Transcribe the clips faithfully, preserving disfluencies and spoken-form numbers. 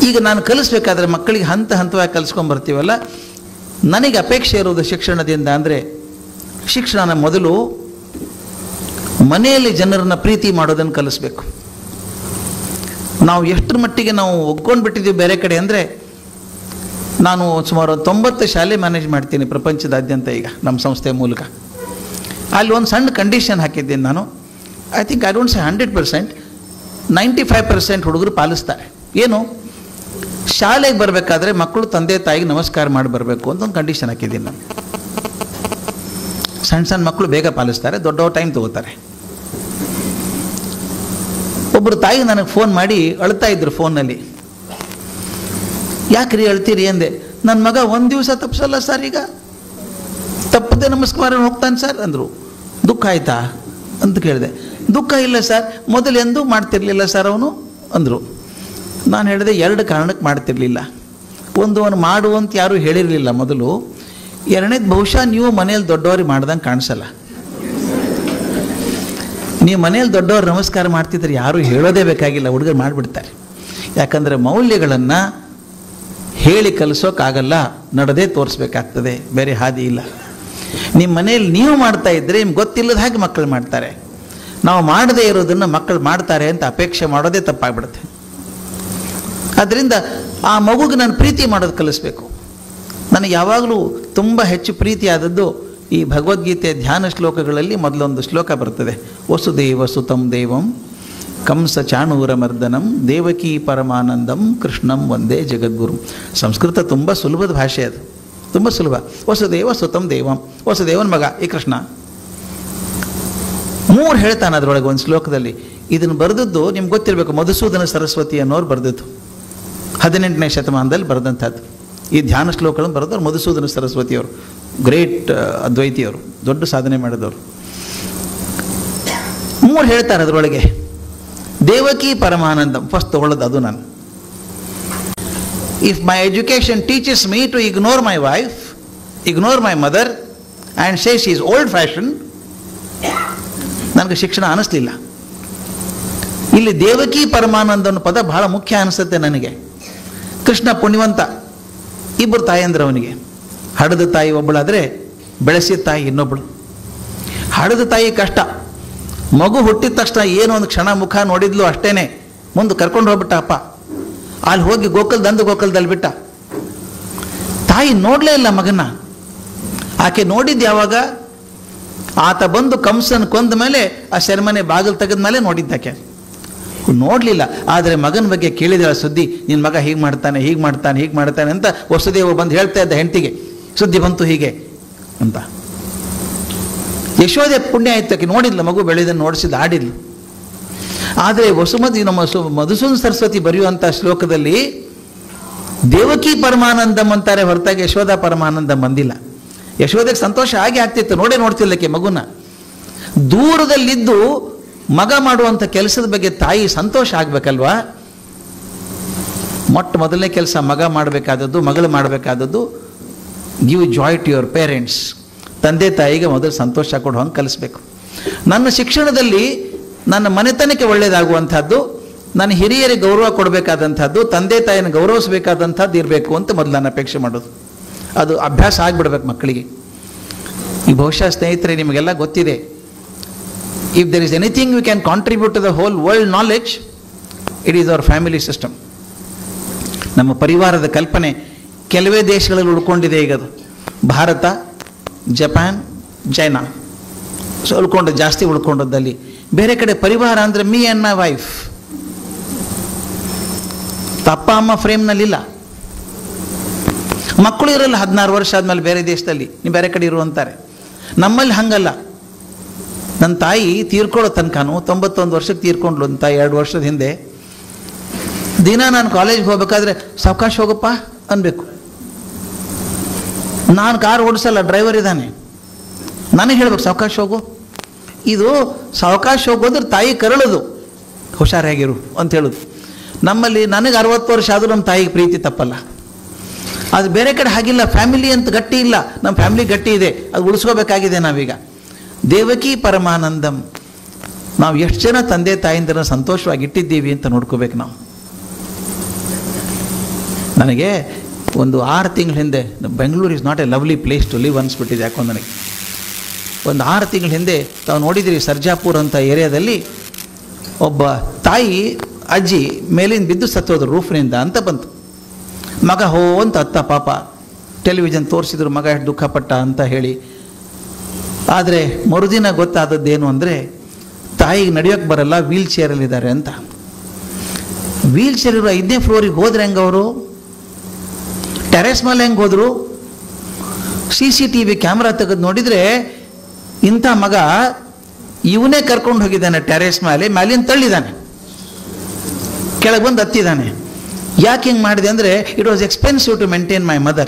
ಈಗ ನಾನು ಕಲಿಸ್ಬೇಕಾದ್ರೆ ಮಕ್ಕಳಿಗೆ ಹಂತ ಹಂತವಾಗಿ ಕಲಿಸ್ಕೊಂಡ್ಬರ್ತೀವಲ್ಲ, ನನಗೆ ಅಪೇಕ್ಷೆ ಇರೋದು ಶಿಕ್ಷಣದಿಂದ ಅಂದರೆ, ಶಿಕ್ಷಣ ಮೊದಲು ಮನೆಯಲ್ಲಿ ಜನರನ್ನು ಪ್ರೀತಿ ಮಾಡೋದನ್ನು ಕಲಿಸ್ಬೇಕು. ನಾವು ಎಷ್ಟರ ಮಟ್ಟಿಗೆ ನಾವು ಒಗ್ಕೊಂಡು ಬಿಟ್ಟಿದ್ದೀವಿ ಬೇರೆ ಕಡೆ ಅಂದರೆ, ನಾನು ಸುಮಾರು ತೊಂಬತ್ತು ಶಾಲೆ ಮ್ಯಾನೇಜ್ ಮಾಡ್ತೀನಿ ಪ್ರಪಂಚದಾದ್ಯಂತ ಈಗ ನಮ್ಮ ಸಂಸ್ಥೆಯ ಮೂಲಕ. ಅಲ್ಲಿ ಒಂದು ಸಣ್ಣ ಕಂಡೀಷನ್ ಹಾಕಿದ್ದೀನಿ ನಾನು. I think I don't say hundred percent, ninety five percent ಹುಡುಗರು ಪಾಲಿಸ್ತಾರೆ. ಏನು, ಶಾಲೆಗೆ ಬರಬೇಕಾದ್ರೆ ಮಕ್ಕಳು ತಂದೆ ತಾಯಿಗೆ ನಮಸ್ಕಾರ ಮಾಡಿ ಬರಬೇಕು ಅಂತ ಒಂದು ಕಂಡೀಷನ್ ಹಾಕಿದ್ದೀನಿ ನಾನು. ಸಣ್ಣ ಸಣ್ಣ ಮಕ್ಕಳು ಬೇಗ ಪಾಲಿಸ್ತಾರೆ, ದೊಡ್ಡವ್ರು ಟೈಮ್ ತಗೋತಾರೆ. ಒಬ್ಬರು ತಾಯಿ ನನಗೆ ಫೋನ್ ಮಾಡಿ ಅಳ್ತಾ ಇದ್ರು ಫೋನ್ನಲ್ಲಿ. ಯಾಕ್ರಿ ಅಳ್ತೀರಿ ಅಂದೆ. ನನ್ನ ಮಗ ಒಂದು ದಿವಸ ತಪ್ಪಿಸಲ್ಲ ಸರ್, ಈಗ ತಪ್ಪದೆ ನಮಸ್ಕಾರ ಹೋಗ್ತಾನೆ ಸರ್ ಅಂದರು. ದುಃಖ ಆಯ್ತಾ ಅಂತ ಕೇಳಿದೆ. ದುಃಖ ಇಲ್ಲ ಸರ್, ಮೊದಲು ಎಂದೂ ಮಾಡ್ತಿರ್ಲಿಲ್ಲ ಸರ್ ಅವನು ಅಂದರು. ನಾನು ಹೇಳಿದೆ, ಎರಡು ಕಾರಣಕ್ಕೆ ಮಾಡ್ತಿರ್ಲಿಲ್ಲ. ಒಂದು, ಅವನು ಮಾಡುವಂತ ಯಾರೂ ಹೇಳಿರಲಿಲ್ಲ ಮೊದಲು. ಎರಡನೇದು, ಬಹುಶಃ ನೀವು ಮನೇಲಿ ದೊಡ್ಡವ್ರಿಗೆ ಮಾಡ್ದಂಗೆ ಕಾಣಿಸಲ್ಲ. ನೀವು ಮನೇಲಿ ದೊಡ್ಡವ್ರು ನಮಸ್ಕಾರ ಮಾಡ್ತಿದ್ರೆ ಯಾರೂ ಹೇಳೋದೇ ಬೇಕಾಗಿಲ್ಲ, ಹುಡುಗರು ಮಾಡಿಬಿಡ್ತಾರೆ. ಯಾಕಂದರೆ ಮೌಲ್ಯಗಳನ್ನು ಹೇಳಿ ಕಲಿಸೋಕ್ಕಾಗಲ್ಲ, ನಡೆದೇ ತೋರಿಸ್ಬೇಕಾಗ್ತದೆ, ಬೇರೆ ಹಾದಿ ಇಲ್ಲ. ನಿಮ್ಮ ಮನೇಲಿ ನೀವು ಮಾಡ್ತಾ ಇದ್ದರೆ ನಿಮ್ಗೆ ಗೊತ್ತಿಲ್ಲದ ಹಾಗೆ ಮಕ್ಕಳು ಮಾಡ್ತಾರೆ. ನಾವು ಮಾಡದೇ ಇರೋದನ್ನು ಮಕ್ಕಳು ಮಾಡ್ತಾರೆ ಅಂತ ಅಪೇಕ್ಷೆ ಮಾಡೋದೇ ತಪ್ಪಾಗ್ಬಿಡುತ್ತೆ. ಆದ್ದರಿಂದ ಆ ಮಗುಗೆ ನಾನು ಪ್ರೀತಿ ಮಾಡೋದು ಕಲಿಸ್ಬೇಕು. ನನಗೆ ಯಾವಾಗಲೂ ತುಂಬ ಹೆಚ್ಚು ಪ್ರೀತಿ ಆದದ್ದು ಈ ಭಗವದ್ಗೀತೆ ಧ್ಯಾನ ಶ್ಲೋಕಗಳಲ್ಲಿ ಮೊದಲೊಂದು ಶ್ಲೋಕ ಬರ್ತದೆ, ವಸುದೇವ ಸುತಂ ದೇವಂ ಕಂಸ ಚಾಣೂರ ಮರ್ದನಂ ದೇವಕೀ ಪರಮಾನಂದಂ ಕೃಷ್ಣಂ ವಂದೇ ಜಗದ್ಗುರು. ಸಂಸ್ಕೃತ ತುಂಬ ಸುಲಭದ ಭಾಷೆ, ಅದು ತುಂಬ ಸುಲಭ. ವಸುದೇವ ಸುತಂ ದೇವಂ, ವಸುದೇವನ ಮಗ ಈ ಕೃಷ್ಣ. ಮೂರು ಹೇಳ್ತಾನೆ ಅದರೊಳಗೆ ಒಂದು ಶ್ಲೋಕದಲ್ಲಿ. ಇದನ್ನು ಬರೆದದ್ದು ನಿಮ್ಗೆ ಗೊತ್ತಿರಬೇಕು, ಮಧುಸೂದನ ಸರಸ್ವತಿ ಅನ್ನೋರು ಬರೆದದ್ದು, ಹದಿನೆಂಟನೇ ಶತಮಾನದಲ್ಲಿ ಬರೆದಂಥದ್ದು. ಈ ಧ್ಯಾನ ಶ್ಲೋಕಗಳನ್ನು ಬರೆದವರು ಮಧುಸೂದನ ಸರಸ್ವತಿಯವರು, ಗ್ರೇಟ್ ಅದ್ವೈತಿಯವರು, ದೊಡ್ಡ ಸಾಧನೆ ಮಾಡಿದವರು. ಮೂರು ಹೇಳ್ತಾರೆ ಅದರೊಳಗೆ. ದೇವಕಿ ಪರಮಾನಂದಂ ಫಸ್ಟ್ ತಗೊಳ್ಳೋದು ಅದು ನಾನು. If my education teaches me to ignore my wife, ignore my mother and say she is old fashion, ನನಗೆ ಶಿಕ್ಷಣ ಅನ್ನಿಸ್ಲಿಲ್ಲ. ಇಲ್ಲಿ ದೇವಕಿ ಪರಮಾನಂದ ಅನ್ನೋ ಪದ ಬಹಳ ಮುಖ್ಯ ಅನಿಸುತ್ತೆ ನನಗೆ. ಕೃಷ್ಣ ಪುಣ್ಯವಂತ, ಇಬ್ಬರು ತಾಯಂದ್ರೆ ಅವನಿಗೆ. ಹಡದ ತಾಯಿ ಒಬ್ಬಳಾದರೆ ಬೆಳೆಸಿದ ತಾಯಿ ಇನ್ನೊಬ್ಬಳು. ಹಡದ ತಾಯಿ ಕಷ್ಟ, ಮಗು ಹುಟ್ಟಿದ ತಕ್ಷಣ ಏನೋ ಒಂದು ಕ್ಷಣ ಮುಖ ನೋಡಿದ್ಲು ಅಷ್ಟೇನೆ, ಮುಂದೆ ಕರ್ಕೊಂಡು ಹೋಗ್ಬಿಟ್ಟ ಅಪ್ಪ. ಅಲ್ಲಿ ಹೋಗಿ ಗೋಕಲ್ದಂದು ಗೋಕಲ್ದಲ್ಲಿ ಬಿಟ್ಟ. ತಾಯಿ ನೋಡಲೇ ಇಲ್ಲ ಮಗನ. ಆಕೆ ನೋಡಿದ್ದು ಯಾವಾಗ, ಆತ ಬಂದು ಕಂಸನ ಕೊಂದ ಮೇಲೆ ಆ ಶರ್ಮನೆ ಬಾಗಿಲು ತೆಗೆದ ಮೇಲೆ ನೋಡಿದ್ದಾಕೆ, ನೋಡಲಿಲ್ಲ. ಆದರೆ ಮಗನ ಬಗ್ಗೆ ಕೇಳಿದಳ ಸುದ್ದಿ, ನಿನ್ನ ಮಗ ಹೀಗೆ ಮಾಡ್ತಾನೆ ಹೀಗೆ ಮಾಡ್ತಾನೆ ಹೀಗೆ ಮಾಡ್ತಾನೆ ಅಂತ ವಸುದೇವ ಬಂದು ಹೇಳ್ತಾ ಇದ್ದ ಹೆಂಡತಿಗೆ, ಸುದ್ದಿ ಬಂತು ಹೀಗೆ ಅಂತ. ಯಶೋದೆ ಪುಣ್ಯ ಆಯ್ತಕ್ಕೆ ನೋಡಿದ್ಲು, ಮಗು ಬೆಳೆದನ್ನು ನೋಡಿಸಿದ್ದು, ಆಡಿದ್ಲು. ಆದರೆ ವಸುಮತಿ ನಮ್ಮ ಸು ಮಧುಸೂದನ ಸರಸ್ವತಿ ಬರೆಯುವಂಥ ಶ್ಲೋಕದಲ್ಲಿ ದೇವಕಿ ಪರಮಾನಂದಂ ಅಂತಾರೆ ಹೊರತಾಗಿ ಯಶೋಧ ಪರಮಾನಂದಂ ಬಂದಿಲ್ಲ. ಯಶೋಧೆಗೆ ಸಂತೋಷ ಆಗಿ ಆಗ್ತಿತ್ತು, ನೋಡೇ ನೋಡ್ತಿಲ್ಲಕ್ಕೆ ಮಗುನ. ದೂರದಲ್ಲಿದ್ದು ಮಗ ಮಾಡುವಂಥ ಕೆಲಸದ ಬಗ್ಗೆ ತಾಯಿ ಸಂತೋಷ ಆಗಬೇಕಲ್ವಾ. ಮೊಟ್ಟ ಮೊದಲನೇ ಕೆಲಸ ಮಗ ಮಾಡಬೇಕಾದದ್ದು, ಮಗಳು ಮಾಡಬೇಕಾದದ್ದು, give joy to your parents. ತಂದೆ ತಾಯಿಗೆ ಮೊದಲು ಸಂತೋಷ ಕೊಡು ಹಂಗೆ ಕಲಿಸ್ಬೇಕು. ನನ್ನ ಶಿಕ್ಷಣದಲ್ಲಿ ನನ್ನ ಮನೆತನಕ್ಕೆ ಒಳ್ಳೆಯದಾಗುವಂಥದ್ದು, ನನ್ನ ಹಿರಿಯರಿಗೆ ಗೌರವ ಕೊಡಬೇಕಾದಂಥದ್ದು, ತಂದೆ ತಾಯಿನ ಗೌರವಿಸಬೇಕಾದಂಥದ್ದು ಇರಬೇಕು ಅಂತ ಮೊದಲು ನಾನು ಅಪೇಕ್ಷೆ ಮಾಡೋದು. ಅದು ಅಭ್ಯಾಸ ಆಗಿಬಿಡ್ಬೇಕು ಮಕ್ಕಳಿಗೆ. ಈ ಬಹುಶಃ ಸ್ನೇಹಿತರೆ ನಿಮಗೆಲ್ಲ ಗೊತ್ತಿದೆ, if there is anything we can contribute to the whole world knowledge, it is our family system. ನಮ್ಮ ಪರಿವಾರದ ಕಲ್ಪನೆ ಕೆಲವೇ ದೇಶಗಳಲ್ಲಿ ಉಳ್ಕೊಂಡಿದೆ ಈಗ. ಅದು ಭಾರತ, ಜಪಾನ್, ಚೈನಾ ಸೊ ಉಳ್ಕೊಂಡು ಜಾಸ್ತಿ ಉಳ್ಕೊಂಡದ್ದಲ್ಲಿ. ಬೇರೆ ಕಡೆ ಪರಿವಾರ ಅಂದರೆ ಮೀ ಆ್ಯಂಡ್ ಮೈ ವೈಫ್, ಅಪ್ಪ ಅಮ್ಮ ಫ್ರೇಮ್ನಲ್ಲಿಲ್ಲ. ಮಕ್ಕಳು ಇರಲ್ಲ ಹದಿನಾರು ವರ್ಷ ಆದಮೇಲೆ ಬೇರೆ ದೇಶದಲ್ಲಿ, ನೀವು ಬೇರೆ ಕಡೆ ಇರುವಂತಾರೆ. ನಮ್ಮಲ್ಲಿ ಹಂಗಲ್ಲ. ನನ್ನ ತಾಯಿ ತೀರ್ಕೊಳ್ಳೋ ತನಕನೂ, ತೊಂಬತ್ತೊಂದು ವರ್ಷಕ್ಕೆ ತೀರ್ಕೊಂಡ್ಲು ಅಂತ ಎರಡು ವರ್ಷದ ಹಿಂದೆ. ದಿನ ನಾನು ಕಾಲೇಜ್ಗೆ ಹೋಗ್ಬೇಕಾದ್ರೆ ಸಾವಕಾಶ ಹೋಗಪ್ಪ ಅನ್ಬೇಕು. ನಾನು ಕಾರ್ ಓಡಿಸಲ್ಲ, ಡ್ರೈವರ್ ಇದ್ದಾನೆ, ನನಗೆ ಹೇಳ್ಬೇಕು ಸಾವಕಾಶ ಹೋಗು. ಇದು ಸಾವಕಾಶ ಹೋಗೋದ್ರೆ ತಾಯಿ ಕರಳೋದು, ಹುಷಾರಾಗಿರು ಅಂತ ಹೇಳೋದು. ನಮ್ಮಲ್ಲಿ ನನಗೆ ಅರವತ್ತು ವರ್ಷ ಆದರೂ ನಮ್ಮ ತಾಯಿಗೆ ಪ್ರೀತಿ ತಪ್ಪಲ್ಲ. ಅದು ಬೇರೆ ಕಡೆ ಹಾಗಿಲ್ಲ. ಫ್ಯಾಮಿಲಿ ಅಂತ ಗಟ್ಟಿ ಇಲ್ಲ, ನಮ್ಮ ಫ್ಯಾಮಿಲಿ ಗಟ್ಟಿ ಇದೆ, ಅದು ಉಳಿಸ್ಕೋಬೇಕಾಗಿದೆ ನಾವೀಗ. ದೇವಕಿ ಪರಮಾನಂದಂ, ನಾವು ಎಷ್ಟು ಜನ ತಂದೆ ತಾಯಿಂದರ ಸಂತೋಷವಾಗಿ ಇಟ್ಟಿದ್ದೀವಿ ಅಂತ ನೋಡ್ಕೋಬೇಕು ನಾವು. ನನಗೆ ಒಂದು ಆರು ತಿಂಗಳ ಹಿಂದೆ, Bengaluru is not a lovely place to live ಅನಿಸ್ಬಿಟ್ಟಿದೆ ಯಾಕೋ ನನಗೆ. ಒಂದು ಆರು ತಿಂಗಳ ಹಿಂದೆ ತಾವು ನೋಡಿದಿರಿ ಸರ್ಜಾಪುರ್ ಅಂತ ಏರಿಯಾದಲ್ಲಿ ಒಬ್ಬ ತಾಯಿ ಅಜ್ಜಿ ಮೇಲಿಂದ ಬಿದ್ದು ಸತ್ತೋದ್ರು ರೂಫ್ನಿಂದ ಅಂತ ಬಂತು. ಮಗ ಹೋ ಅಂತ ಅತ್ತ ಪಾಪ ಟೆಲಿವಿಷನ್ ತೋರಿಸಿದ್ರು ಮಗ ಎಷ್ಟು ದುಃಖಪಟ್ಟ ಅಂತ ಹೇಳಿ. ಆದರೆ ಮರುದಿನ ಗೊತ್ತಾದದ್ದೇನು ಅಂದರೆ ತಾಯಿಗೆ ನಡೆಯೋಕ್ಕೆ ಬರಲ್ಲ, ವೀಲ್ ಚೇರಲ್ಲಿದ್ದಾರೆ ಅಂತ. ವೀಲ್ ಚೇರ್ ಇರೋ ಐದನೇ ಫ್ಲೋರಿಗೆ ಹೋದ್ರೆ ಹೆಂಗೆ ಅವರು? ಟೆರೆಸ್ ಮೇಲೆ ಹೆಂಗೆ ಹೋದರು? C C T V camera ತೆಗೆದು ನೋಡಿದರೆ ಇಂಥ ಮಗ ಇವನೇ ಕರ್ಕೊಂಡು ಹೋಗಿದ್ದಾನೆ ಟೆರೆಸ್ ಮೇಲೆ, ಮೇಲಿಂದ ತಳ್ಳಿದ್ದಾನೆ, ಕೆಳಗೆ ಬಂದು ಹತ್ತಿದ್ದಾನೆ. ಯಾಕೆ ಹಿಂಗೆ ಮಾಡಿದೆ ಅಂದರೆ it was expensive to maintain my mother.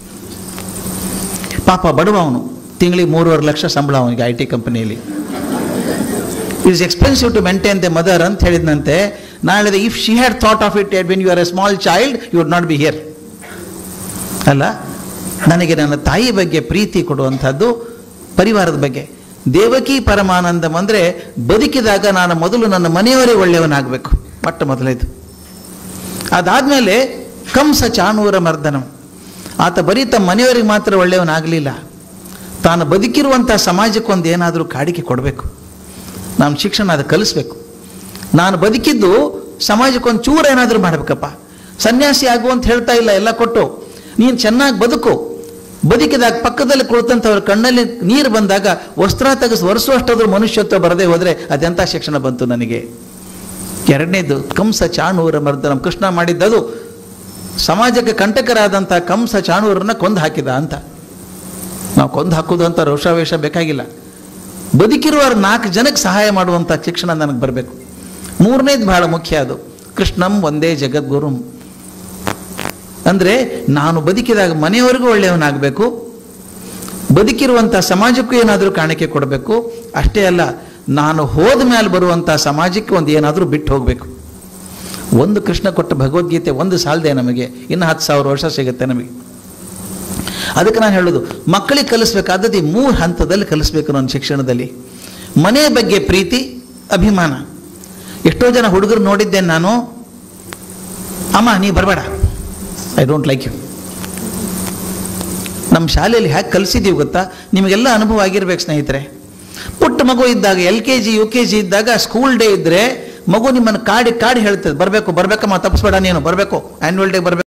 ಪಾಪ ಬಡವ ಅವನು, ತಿಂಗಳಿಗೆ ಮೂರುವರೆ ಲಕ್ಷ ಸಂಬಳ ಅವನಿಗೆ ಐ ಟಿ ಕಂಪನಿಯಲ್ಲಿ. It is expensive to maintain the mother ಅಂತ ಹೇಳಿದಂತೆ. ನಾಳೆ if she had thought of it when you are a small child you would not be here. ಅಲ್ಲ, ನನಗೆ ನನ್ನ ತಾಯಿ ಬಗ್ಗೆ ಪ್ರೀತಿ ಕೊಡುವಂಥದ್ದು, ಪರಿವಾರದ ಬಗ್ಗೆ. ದೇವಕಿ ಪರಮಾನಂದಂ ಅಂದರೆ ಬದುಕಿದಾಗ ನಾನು ಮೊದಲು ನನ್ನ ಮನೆಯವರೇ ಒಳ್ಳೆಯವನಾಗಬೇಕು, ಮೊಟ್ಟ ಮೊದಲೇದು. ಅದಾದಮೇಲೆ ಕಂಸ ಚಾಣೂರ ಮರ್ದನಂ, ಆತ ಬರೀ ತಮ್ಮ ಮನೆಯವರಿಗೆ ಮಾತ್ರ ಒಳ್ಳೆಯವನಾಗಲಿಲ್ಲ, ತಾನು ಬದುಕಿರುವಂಥ ಸಮಾಜಕ್ಕೊಂದು ಏನಾದರೂ ಕಾಡಿಕೆ ಕೊಡಬೇಕು. ನಾನು ಶಿಕ್ಷಣ ಅದು ಕಲಿಸ್ಬೇಕು. ನಾನು ಬದುಕಿದ್ದು ಸಮಾಜಕ್ಕೊಂದು ಚೂರ ಏನಾದರೂ ಮಾಡಬೇಕಪ್ಪ. ಸನ್ಯಾಸಿ ಆಗು ಅಂತ ಹೇಳ್ತಾ ಇಲ್ಲ, ಎಲ್ಲ ಕೊಟ್ಟು ನೀನು ಚೆನ್ನಾಗಿ ಬದುಕು. ಬದುಕಿದಾಗ ಪಕ್ಕದಲ್ಲಿ ಕುಳಿತಂಥವ್ರ ಕಣ್ಣಲ್ಲಿ ನೀರು ಬಂದಾಗ ವಸ್ತ್ರ ತೆಗೆಸಿ ಒರೆಸುವಷ್ಟಾದ್ರೂ ಮನುಷ್ಯತ್ವ ಬರದೇ ಹೋದರೆ ಅದೆಂಥ ಶಿಕ್ಷಣ ಬಂತು ನನಗೆ. ಎರಡನೇದು ಕಂಸ ಚಾಣೂರ ಮರ್ದನಂ. ಕೃಷ್ಣ ಮಾಡಿದ್ದದು ಸಮಾಜಕ್ಕೆ ಕಂಟಕರಾದಂಥ ಕಂಸ ಚಾಣೂರನ್ನ ಕೊಂದು ಹಾಕಿದ ಅಂತ. ನಾವು ಕೊಂದು ಹಾಕೋದು ಅಂತ ರೋಷಾವೇಶ ಬೇಕಾಗಿಲ್ಲ. ಬದುಕಿರುವವ್ರ ನಾಲ್ಕು ಜನಕ್ಕೆ ಸಹಾಯ ಮಾಡುವಂಥ ಶಿಕ್ಷಣ ನನಗೆ ಬರಬೇಕು. ಮೂರನೇದು ಬಹಳ ಮುಖ್ಯ, ಅದು ಕೃಷ್ಣಂ ಒಂದೇ ಜಗದ್ಗುರುಂ. ಅಂದರೆ ನಾನು ಬದುಕಿದಾಗ ಮನೆಯವರೆಗೂ ಒಳ್ಳೆಯವನಾಗಬೇಕು, ಬದುಕಿರುವಂಥ ಸಮಾಜಕ್ಕೂ ಏನಾದರೂ ಕಾಣಿಕೆ ಕೊಡಬೇಕು. ಅಷ್ಟೇ ಅಲ್ಲ, ನಾನು ಹೋದ ಮೇಲೆ ಬರುವಂಥ ಸಮಾಜಕ್ಕೆ ಒಂದು ಏನಾದರೂ ಬಿಟ್ಟು ಹೋಗಬೇಕು. ಒಂದು ಕೃಷ್ಣ ಕೊಟ್ಟ ಭಗವದ್ಗೀತೆ ಒಂದು ಸಾಲದೆ ನಮಗೆ, ಇನ್ನು ಹತ್ತು ಸಾವಿರ ವರ್ಷ ಸಿಗುತ್ತೆ ನಮಗೆ. ಅದಕ್ಕೆ ನಾನು ಹೇಳೋದು, ಮಕ್ಕಳಿಗೆ ಕಲಿಸ್ಬೇಕಾದದ್ದು ಈ ಮೂರು ಹಂತದಲ್ಲಿ ಕಲಿಸ್ಬೇಕು ನನ್ನ ಶಿಕ್ಷಣದಲ್ಲಿ. ಮನೆಯ ಬಗ್ಗೆ ಪ್ರೀತಿ, ಅಭಿಮಾನ. ಎಷ್ಟೋ ಜನ ಹುಡುಗರು ನೋಡಿದ್ದೇನೆ ನಾನು, ಅಮ್ಮ ನೀ ಬರಬೇಡ, ಐ ಡೋಂಟ್ ಲೈಕ್ ಯು. ನಮ್ಮ ಶಾಲೆಯಲ್ಲಿ ಹ್ಯಾಗೆ ಕಲಿಸಿದ್ದೀವಿ ಗೊತ್ತಾ? ನಿಮಗೆಲ್ಲ ಅನುಭವ ಆಗಿರ್ಬೇಕು ಸ್ನೇಹಿತರೆ. ಪುಟ್ಟ ಮಗು ಇದ್ದಾಗ, L K G U K G ಇದ್ದಾಗ ಸ್ಕೂಲ್ ಡೇ ಇದ್ದರೆ ಮಗು ನಿಮ್ಮನ್ನು ಕಾಡಿ ಕಾಡಿ ಹೇಳ್ತದೆ, ಬರಬೇಕು ಬರಬೇಕಮ್ಮ, ತಪ್ಪಿಸ್ಬೇಡ ನೀನು, ಬರಬೇಕು ಆ್ಯನ್ಯುವಲ್ ಡೇ ಬರಬೇಕು.